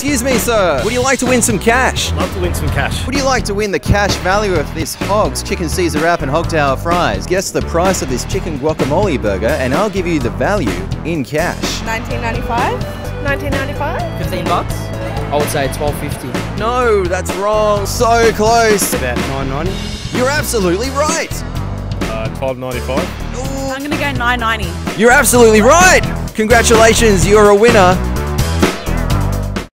Excuse me, sir. Would you like to win some cash? Love to win some cash. Would you like to win the cash value of this Hogs Chicken Caesar wrap and Hogtail fries? Guess the price of this chicken guacamole burger and I'll give you the value in cash. $19.95? $19.95? 15 bucks? I would say $12.50. No, that's wrong. So close. About $9.90. You're absolutely right. $12.95. I'm gonna go $9.90. You're absolutely right. Congratulations, you're a winner.